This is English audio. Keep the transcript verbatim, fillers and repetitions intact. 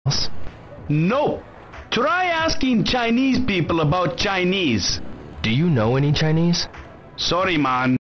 No. Try asking Chinese people about Chinese. Do you know any Chinese? Sorry, man.